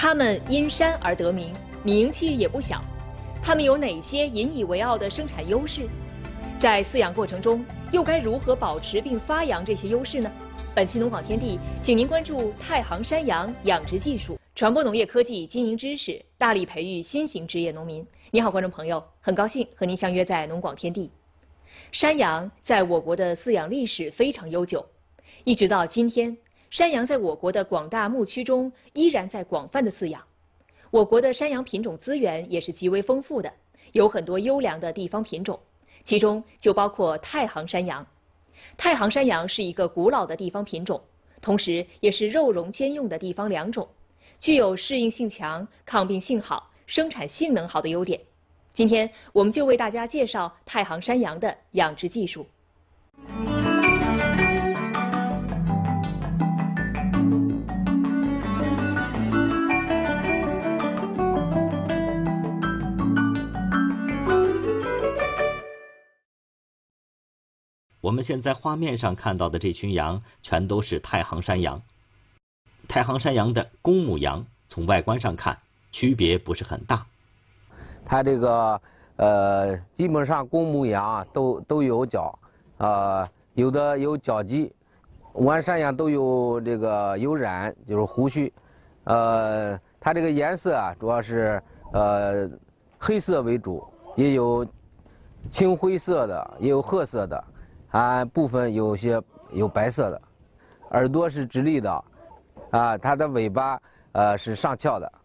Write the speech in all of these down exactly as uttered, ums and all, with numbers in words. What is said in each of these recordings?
它们因山而得名，名气也不小。它们有哪些引以为傲的生产优势？在饲养过程中，又该如何保持并发扬这些优势呢？本期农广天地，请您关注太行山羊养殖技术，传播农业科技经营知识，大力培育新型职业农民。你好，观众朋友，很高兴和您相约在农广天地。山羊在我国的饲养历史非常悠久，一直到今天，山羊在我国的广大牧区中依然在广泛的饲养。我国的山羊品种资源也是极为丰富的，有很多优良的地方品种，其中就包括太行山羊。太行山羊是一个古老的地方品种，同时也是肉茸兼用的地方良种，具有适应性强、抗病性好、生产性能好的优点。今天我们就为大家介绍太行山羊的养殖技术。 我们现在画面上看到的这群羊全都是太行山羊。太行山羊的公母羊从外观上看区别不是很大， 它这个呃基本上公母羊啊都都有角，呃有的有角肌，完山羊都有这个有染，就是胡须，呃它这个颜色啊主要是呃黑色为主，也有青灰色的，也有褐色的。啊，部分有些有白色的，耳朵是直立的，啊，它的尾巴呃是上翘的。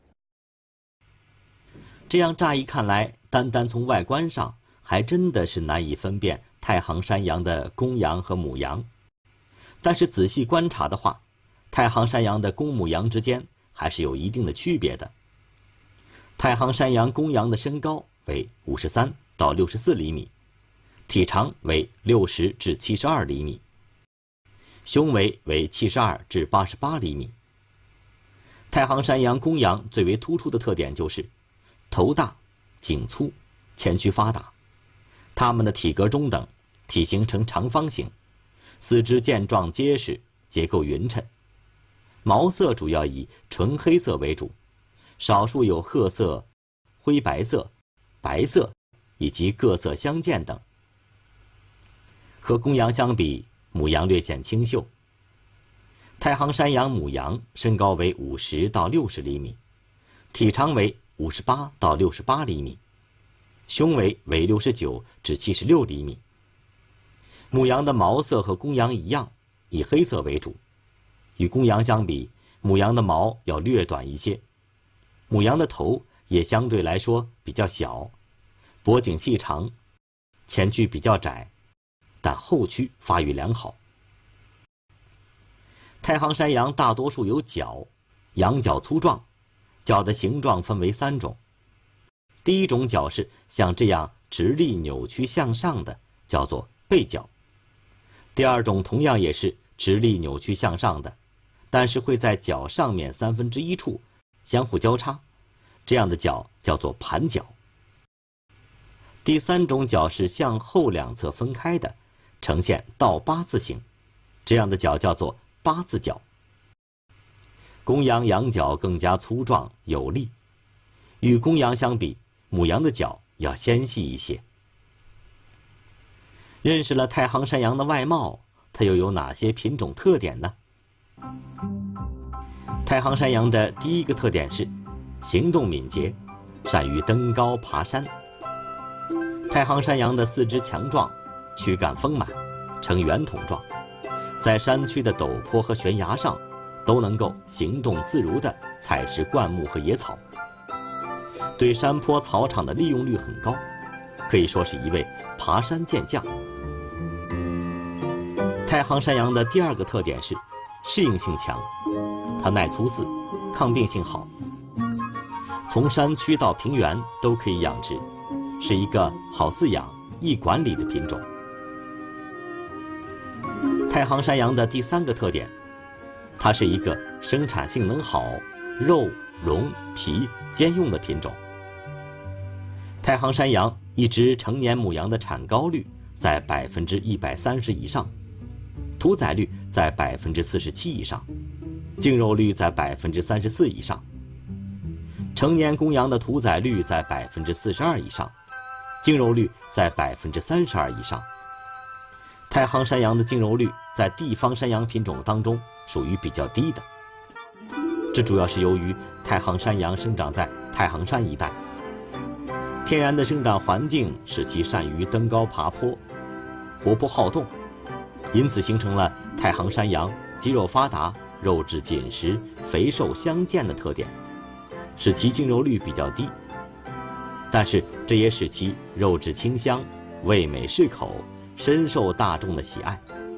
这样乍一看来，单单从外观上，还真的是难以分辨太行山羊的公羊和母羊。但是仔细观察的话，太行山羊的公母羊之间还是有一定的区别的。太行山羊公羊的身高为五十三到六十四厘米。体长为六十至七十二厘米，胸围为七十二至八十八厘米。太行山羊公羊最为突出的特点就是头大、颈粗、前驱发达。它们的体格中等，体型呈长方形，四肢健壮结实，结构匀称。毛色主要以纯黑色为主，少数有褐色、灰白色、白色以及各色相间等。和公羊相比，母羊略显清秀。太行山羊母羊身高为五十到六十厘米，体长为五十八到六十八厘米，胸围为六十九至七十六厘米。母羊的毛色和公羊一样，以黑色为主。与公羊相比，母羊的毛要略短一些。母羊的头也相对来说比较小，脖颈细长，前躯比较窄。但后躯发育良好。太行山羊大多数有角，羊角粗壮，角的形状分为三种。第一种角是像这样直立扭曲向上的，叫做背角。第二种同样也是直立扭曲向上的，但是会在角上面三分之一处相互交叉，这样的角叫做盘角。第三种角是向后两侧分开的，呈现倒八字形，这样的角叫做八字角。公羊羊角更加粗壮有力，与公羊相比，母羊的角要纤细一些。认识了太行山羊的外貌，它又有哪些品种特点呢？太行山羊的第一个特点是行动敏捷，善于登高爬山。太行山羊的四肢强壮，躯干丰满，呈圆筒状，在山区的陡坡和悬崖上都能够行动自如地采食灌木和野草，对山坡草场的利用率很高，可以说是一位爬山健将。太行山羊的第二个特点是适应性强，它耐粗饲，抗病性好，从山区到平原都可以养殖，是一个好饲养、易管理的品种。太行山羊的第三个特点，它是一个生产性能好、肉、绒、皮兼用的品种。太行山羊一只成年母羊的产高率在百分之一百三十以上，屠宰率在百分之四十七以上，净肉率在百分之三十四以上。 成年公羊的屠宰率在百分之四十二以上，净肉率在百分之三十二以上。太行山羊的净肉率在地方山羊品种当中属于比较低的，这主要是由于太行山羊生长在太行山一带，天然的生长环境使其善于登高爬坡，活泼好动，因此形成了太行山羊肌肉发达、肉质紧实、肥瘦相间的特点，使其净肉率比较低。但是这也使其肉质清香、味美适口，深受大众的喜爱。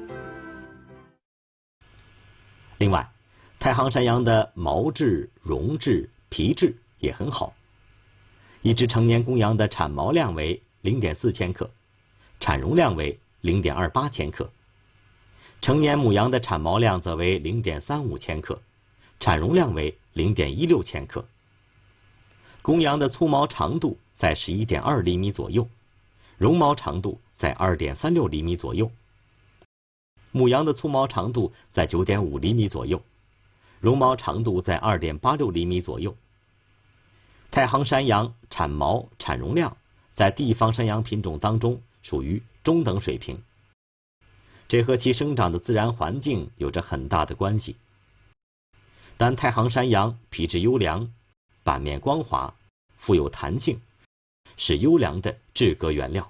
另外，太行山羊的毛质、绒质、皮质也很好。一只成年公羊的产毛量为 零点四千克，产绒量为 零点二八千克。成年母羊的产毛量则为 零点三五千克，产绒量为 零点一六千克。公羊的粗毛长度在 十一点二厘米左右，绒毛长度在 二点三六厘米左右。母羊的粗毛长度在 九点五厘米左右，绒毛长度在 二点八六厘米左右。太行山羊产毛产绒量在地方山羊品种当中属于中等水平，这和其生长的自然环境有着很大的关系。但太行山羊皮质优良，板面光滑，富有弹性，是优良的制革原料。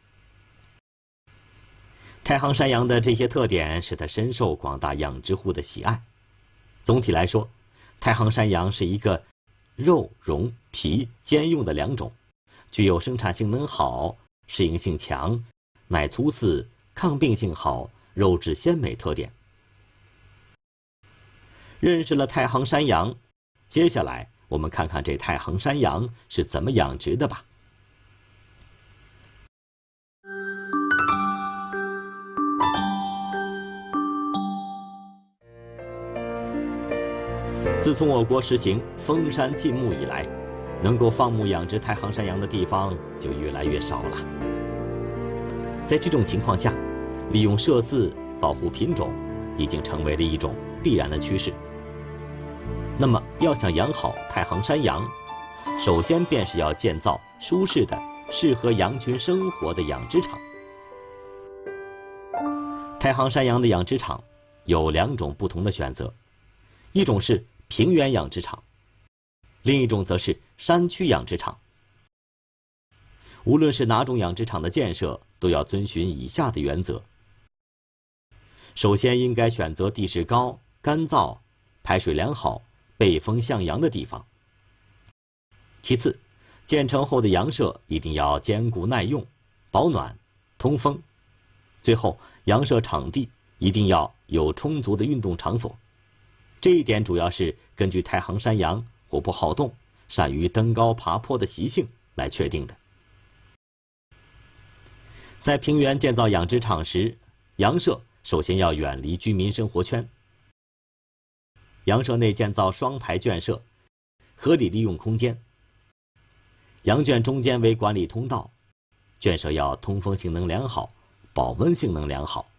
太行山羊的这些特点使它深受广大养殖户的喜爱。总体来说，太行山羊是一个肉、绒、皮兼用的两种，具有生产性能好、适应性强、耐粗饲、抗病性好、肉质鲜美特点。认识了太行山羊，接下来我们看看这太行山羊是怎么养殖的吧。自从我国实行封山禁牧以来，能够放牧养殖太行山羊的地方就越来越少了。在这种情况下，利用设饲保护品种已经成为了一种必然的趋势。那么，要想养好太行山羊，首先便是要建造舒适的、适合羊群生活的养殖场。太行山羊的养殖场有两种不同的选择，一种是平原养殖场，另一种则是山区养殖场。无论是哪种养殖场的建设，都要遵循以下的原则：首先，应该选择地势高、干燥、排水良好、背风向阳的地方。其次，建成后的羊舍一定要坚固耐用、保暖、通风。最后，羊舍场地一定要有充足的运动场所。这一点主要是根据太行山羊活泼好动、善于登高爬坡的习性来确定的。在平原建造养殖场时，羊舍首先要远离居民生活圈。羊舍内建造双排圈舍，合理利用空间。羊圈中间为管理通道，圈舍要通风性能良好，保温性能良好。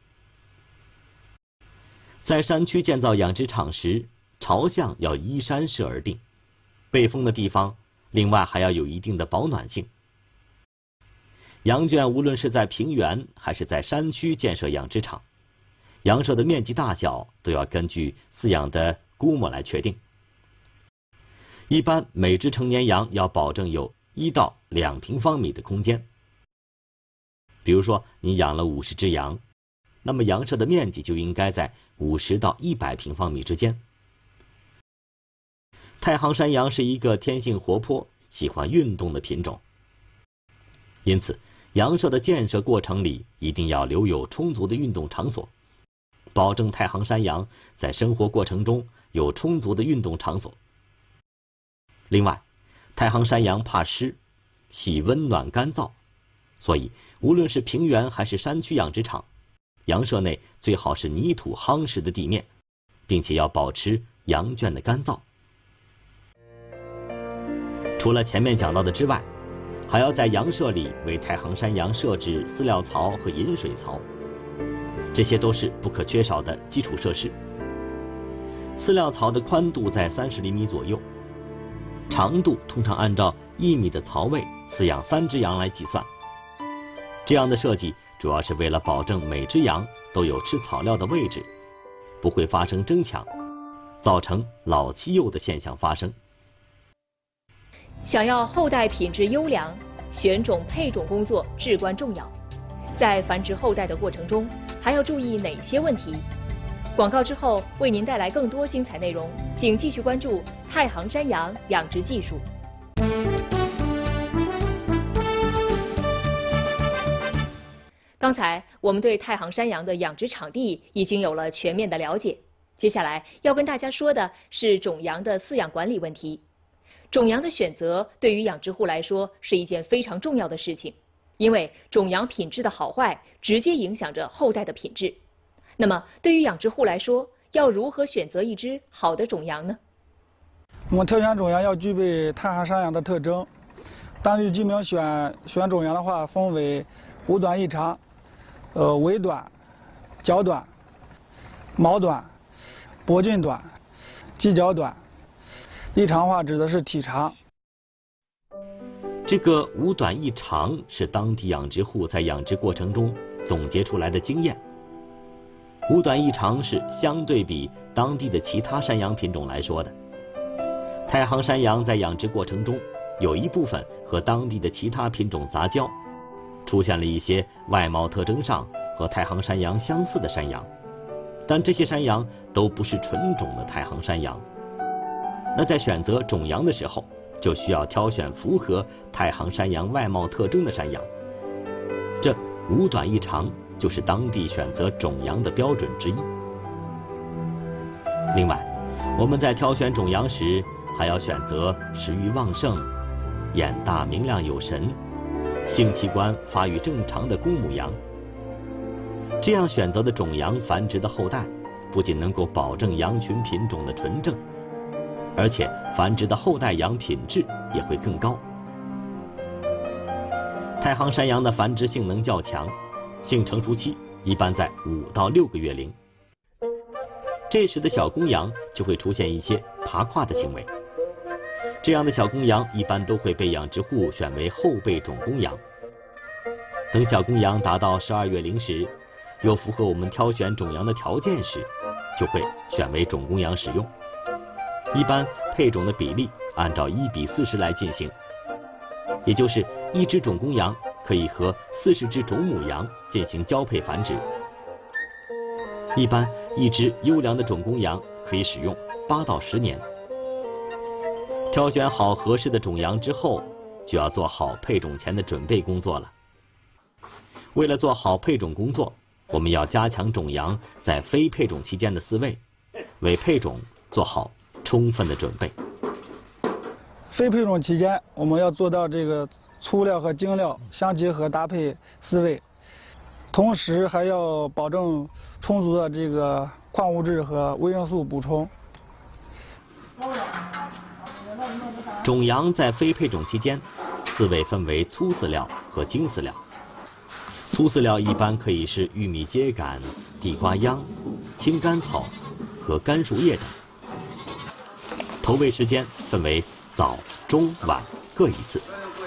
在山区建造养殖场时，朝向要依山势而定，背风的地方另外还要有一定的保暖性。羊圈无论是在平原还是在山区建设养殖场，羊舍的面积大小都要根据饲养的估摸来确定。一般每只成年羊要保证有一到两平方米的空间。比如说你养了五十只羊，那么羊舍的面积就应该在五十到一百平方米之间。太行山羊是一个天性活泼、喜欢运动的品种，因此羊舍的建设过程里一定要留有充足的运动场所，保证太行山羊在生活过程中有充足的运动场所。另外，太行山羊怕湿，喜温暖干燥，所以无论是平原还是山区养殖场，羊舍内最好是泥土夯实的地面，并且要保持羊圈的干燥。除了前面讲到的之外，还要在羊舍里为太行山羊设置饲料槽和饮水槽，这些都是不可缺少的基础设施。饲料槽的宽度在三十厘米左右， 长度通常按照一米的槽位饲养三只羊来计算。这样的设计主要是为了保证每只羊都有吃草料的位置，不会发生争抢，造成老欺幼的现象发生。 想要后代品质优良，选种配种工作至关重要。在繁殖后代的过程中，还要注意哪些问题？广告之后为您带来更多精彩内容，请继续关注太行山羊养殖技术。刚才我们对太行山羊的养殖场地已经有了全面的了解，接下来要跟大家说的是种羊的饲养管理问题。种羊的选择对于养殖户来说是一件非常重要的事情，因为种羊品质的好坏直接影响着后代的品质。那么，对于养殖户来说，要如何选择一只好的种羊呢？ 我们挑选种羊要具备太行山羊的特征。当地居民选选种羊的话，分为五短一长，呃，尾短、脚短、毛短、脖颈短、犄角短。一长话指的是体长。 这个五短一长是当地养殖户在养殖过程中总结出来的经验。五短一长是相对比当地的其他山羊品种来说的。太行山羊在养殖过程中有一部分和当地的其他品种杂交，出现了一些外貌特征上和太行山羊相似的山羊，但这些山羊都不是纯种的太行山羊。那在选择种羊的时候，就需要挑选符合太行山羊外貌特征的山羊。这五短一长就是当地选择种羊的标准之一。另外，我们在挑选种羊时，还要选择食欲旺盛、眼大明亮有神、性器官发育正常的公母羊。这样选择的种羊繁殖的后代，不仅能够保证羊群品种的纯正，而且繁殖的后代羊品质也会更高。太行山羊的繁殖性能较强，性成熟期一般在五到六个月龄。这时的小公羊就会出现一些爬胯的行为，这样的小公羊一般都会被养殖户选为后备种公羊。等小公羊达到十二月龄时，又符合我们挑选种羊的条件时，就会选为种公羊使用。一般配种的比例按照一比四十来进行，也就是一只种公羊可以和四十只种母羊进行交配繁殖。一般一只优良的种公羊可以使用八到十年。挑选好合适的种羊之后，就要做好配种前的准备工作了。为了做好配种工作，我们要加强种羊在非配种期间的饲喂，为配种做好充分的准备。 非配种期间，我们要做到这个粗料和精料相结合搭配饲喂，同时还要保证充足的这个矿物质和维生素补充。 种羊在非配种期间，饲喂分为粗饲料和精饲料。粗饲料一般可以是玉米秸秆、地瓜秧、青甘草和干树叶等。投喂时间分为早、中、晚各一次。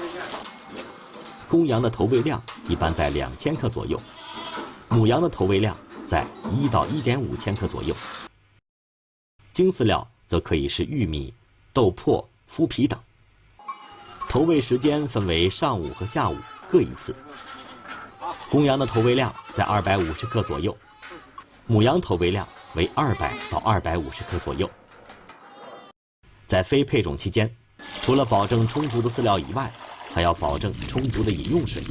公羊的投喂量一般在两千克左右，母羊的投喂量在一到一点五千克左右。精饲料则可以是玉米、豆粕、麸皮等。投喂时间分为上午和下午各一次。公羊的投喂量在二百五十克左右，母羊投喂量为二百到二百五十克左右。在非配种期间，除了保证充足的饲料以外，还要保证充足的饮用水。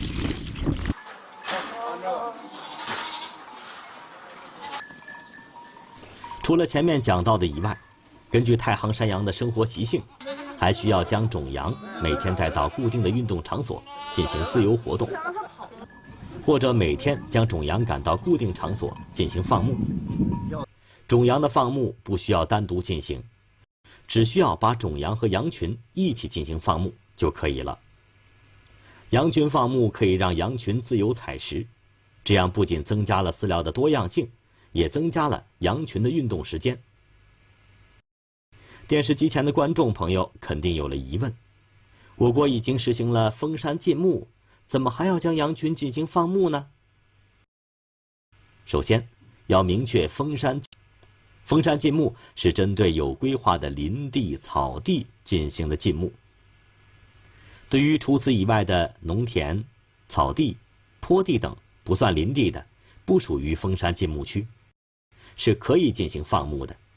除了前面讲到的以外，根据太行山羊的生活习性，还需要将种羊每天带到固定的运动场所进行自由活动，或者每天将种羊赶到固定场所进行放牧。种羊的放牧不需要单独进行，只需要把种羊和羊群一起进行放牧就可以了。羊群放牧可以让羊群自由采食，这样不仅增加了饲料的多样性，也增加了羊群的运动时间。 电视机前的观众朋友肯定有了疑问：我国已经实行了封山禁牧，怎么还要将羊群进行放牧呢？首先，要明确封山封山禁牧是针对有规划的林地、草地进行的禁牧。对于除此以外的农田、草地、坡地等不算林地的，不属于封山禁牧区，是可以进行放牧的。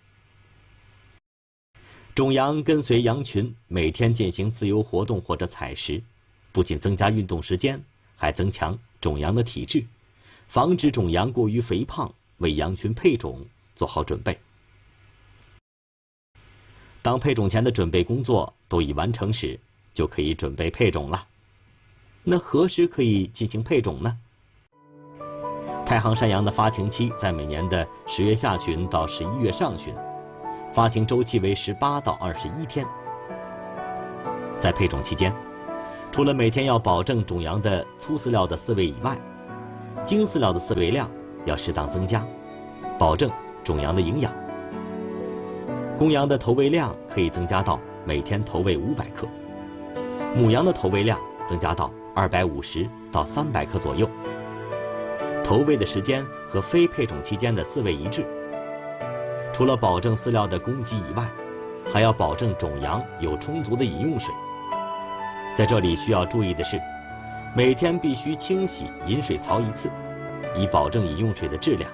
种羊跟随羊群每天进行自由活动或者采食，不仅增加运动时间，还增强种羊的体质，防止种羊过于肥胖，为羊群配种做好准备。当配种前的准备工作都已完成时，就可以准备配种了。那何时可以进行配种呢？太行山羊的发情期在每年的十月下旬到十一月上旬，发情周期为十八到二十一天。在配种期间，除了每天要保证种羊的粗饲料的饲喂以外，精饲料的饲喂量要适当增加，保证种羊的营养。公羊的投喂量可以增加到每天投喂五百克，母羊的投喂量增加到二百五十到三百克左右。投喂的时间和非配种期间的饲喂一致。除了保证饲料的供给以外，还要保证种羊有充足的饮用水。在这里需要注意的是，每天必须清洗饮水槽一次，以保证饮用水的质量。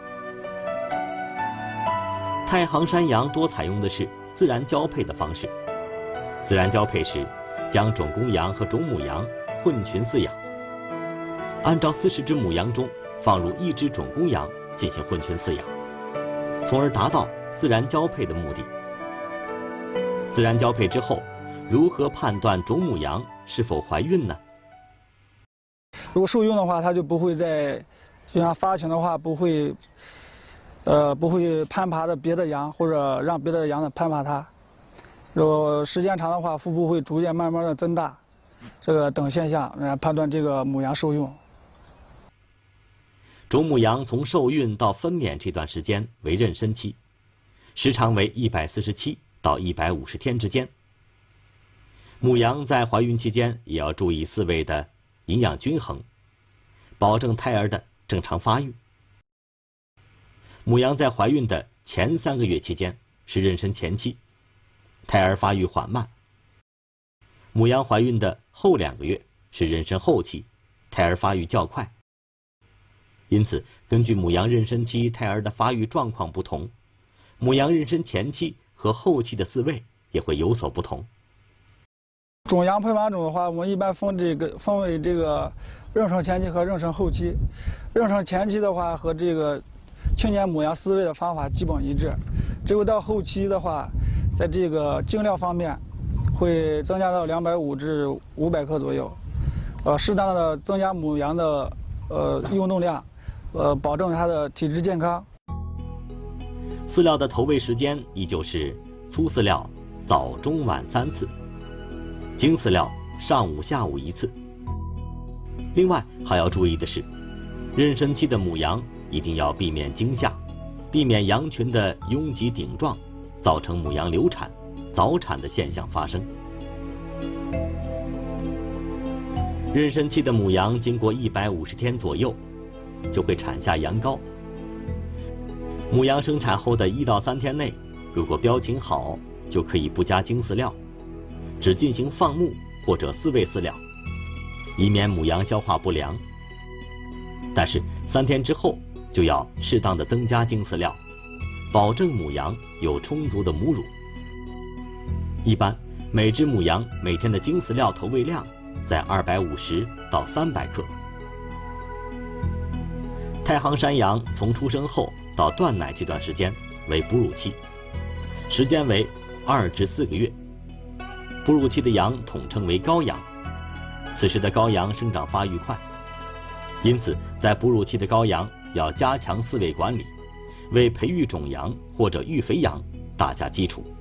太行山羊多采用的是自然交配的方式。自然交配时，将种公羊和种母羊混群饲养，按照四十只母羊中放入一只种公羊进行混群饲养，从而达到自然交配的目的。自然交配之后，如何判断种母羊是否怀孕呢？ 如果受孕的话，它就不会在，就像发情的话，不会，呃，不会攀爬着别的羊，或者让别的羊呢攀爬它。如果时间长的话，腹部会逐渐慢慢的增大，这个等现象来判断这个母羊受孕。 种母羊从受孕到分娩这段时间为妊娠期，时长为一百四十七到一百五十天之间。母羊在怀孕期间也要注意饲喂的营养均衡，保证胎儿的正常发育。母羊在怀孕的前三个月期间是妊娠前期，胎儿发育缓慢。母羊怀孕的后两个月是妊娠后期，胎儿发育较快。因此，根据母羊妊娠期胎儿的发育状况不同，母羊妊娠前期和后期的饲喂也会有所不同。 种羊配完种的话，我们一般分这个分为这个妊娠前期和妊娠后期。妊娠前期的话和这个青年母羊饲喂的方法基本一致，只有到后期的话，在这个精料方面会增加到两百五至五百克左右，呃，适当的增加母羊的呃运动量。呃，保证它的体质健康。 饲料的投喂时间依旧是粗饲料早中晚三次，精饲料上午下午一次。另外还要注意的是，妊娠期的母羊一定要避免惊吓，避免羊群的拥挤顶撞，造成母羊流产、早产的现象发生。妊娠期的母羊经过一百五十天左右，就会产下羊羔。母羊生产后的一到三天内，如果标情好，就可以不加精饲料，只进行放牧或者饲喂饲料，以免母羊消化不良。但是三天之后就要适当的增加精饲料，保证母羊有充足的母乳。一般每只母羊每天的精饲料投喂量在二百五十到三百克。太行山羊从出生后到断奶这段时间为哺乳期，时间为二至四个月。哺乳期的羊统称为羔羊，此时的羔羊生长发育快，因此在哺乳期的羔羊要加强饲喂管理，为培育种羊或者育肥羊打下基础。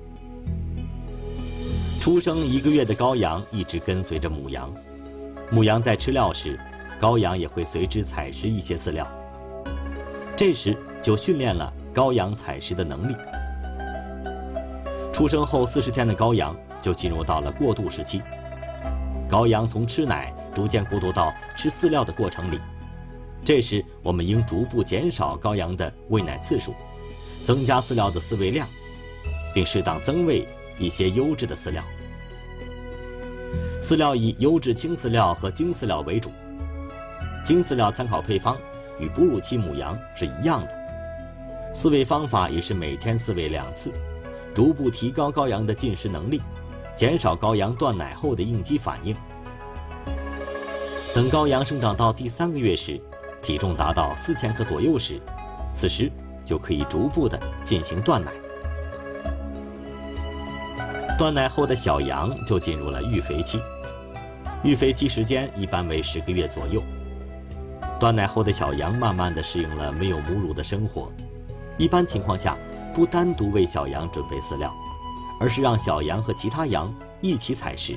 出生一个月的羔羊一直跟随着母羊，母羊在吃料时，羔羊也会随之采食一些饲料。这时就训练了羔羊采食的能力。 出生后四十天的羔羊就进入到了过渡时期。羔羊从吃奶逐渐过渡到吃饲料的过程里，这时我们应逐步减少羔羊的喂奶次数，增加饲料的饲喂量，并适当增喂一些优质的饲料。饲料以优质精饲料和精饲料为主，精饲料参考配方与哺乳期母羊是一样的。饲喂方法也是每天饲喂两次，逐步提高羔羊的进食能力，减少羔羊断奶后的应激反应。等羔羊生长到第三个月时，体重达到四千克左右时，此时就可以逐步的进行断奶。断奶后的小羊就进入了育肥期，育肥期时间一般为十个月左右。断奶后的小羊慢慢的适应了没有母乳的生活，一般情况下不单独为小羊准备饲料，而是让小羊和其他羊一起采食。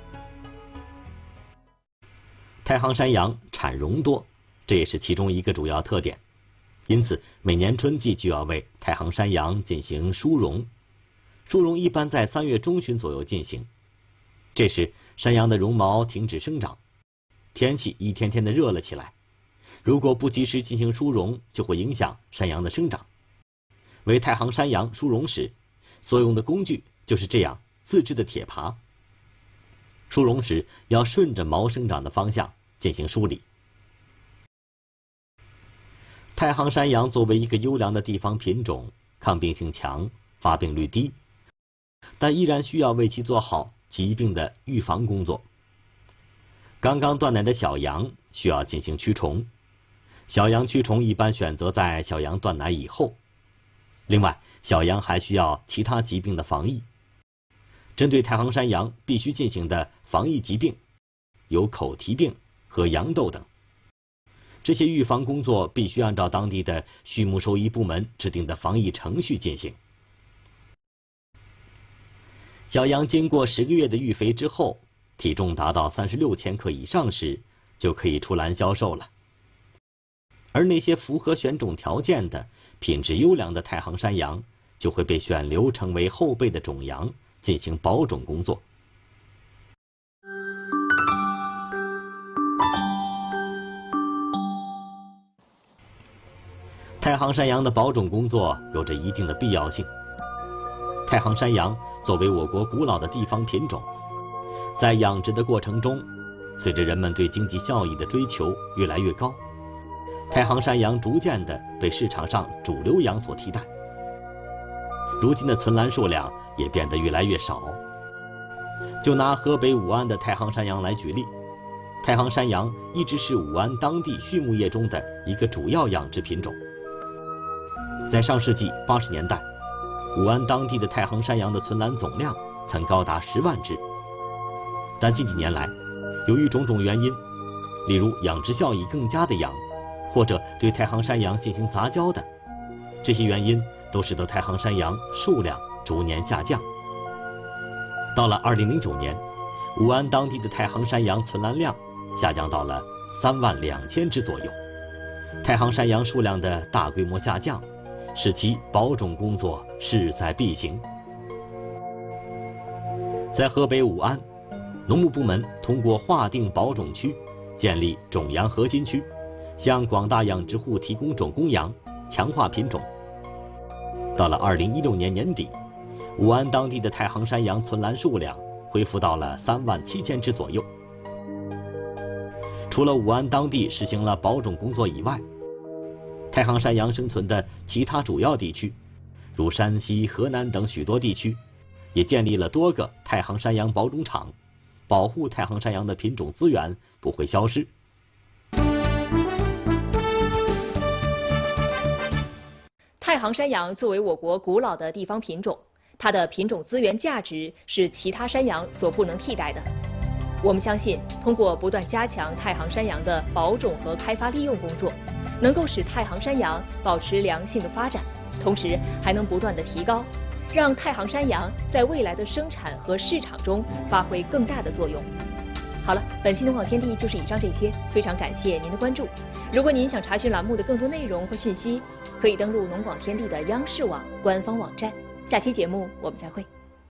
太行山羊产绒多，这也是其中一个主要特点，因此每年春季就要为太行山羊进行梳绒。梳绒一般在三月中旬左右进行，这时山羊的绒毛停止生长，天气一天天的热了起来，如果不及时进行梳绒，就会影响山羊的生长。为太行山羊梳绒时，所用的工具就是这样自制的铁耙。梳绒时要顺着毛生长的方向进行梳理。太行山羊作为一个优良的地方品种，抗病性强，发病率低，但依然需要为其做好疾病的预防工作。刚刚断奶的小羊需要进行驱虫，小羊驱虫一般选择在小羊断奶以后。另外，小羊还需要其他疾病的防疫。针对太行山羊必须进行的防疫疾病有口蹄病和羊痘等，这些预防工作必须按照当地的畜牧兽医部门制定的防疫程序进行。小羊经过十个月的育肥之后，体重达到三十六千克以上时，就可以出栏销售了。而那些符合选种条件的、品质优良的太行山羊，就会被选留成为后备的种羊，进行保种工作。太行山羊的保种工作有着一定的必要性。太行山羊作为我国古老的地方品种，在养殖的过程中，随着人们对经济效益的追求越来越高，太行山羊逐渐地被市场上主流羊所替代。如今的存栏数量也变得越来越少。就拿河北武安的太行山羊来举例，太行山羊一直是武安当地畜牧业中的一个主要养殖品种。在上世纪八十年代，武安当地的太行山羊的存栏总量曾高达十万只，但近几年来，由于种种原因，例如养殖效益更佳的羊，或者对太行山羊进行杂交的，这些原因都使得太行山羊数量逐年下降。到了二零零九年，武安当地的太行山羊存栏量下降到了三万两千只左右。太行山羊数量的大规模下降，使其保种工作势在必行。在河北武安，农牧部门通过划定保种区，建立种羊核心区，向广大养殖户提供种公羊，强化品种。到了二零一六年年底，武安当地的太行山羊存栏数量恢复到了三万七千只左右。除了武安当地实行了保种工作以外，太行山羊生存的其他主要地区，如山西、河南等许多地区，也建立了多个太行山羊保种场，保护太行山羊的品种资源不会消失。 太行山羊作为我国古老的地方品种，它的品种资源价值是其他山羊所不能替代的。我们相信，通过不断加强太行山羊的保种和开发利用工作，能够使太行山羊保持良性的发展，同时还能不断的提高，让太行山羊在未来的生产和市场中发挥更大的作用。好了，本期农广天地就是以上这些，非常感谢您的关注。如果您想查询栏目的更多内容或讯息，可以登录农广天地的央视网官方网站。下期节目我们再会。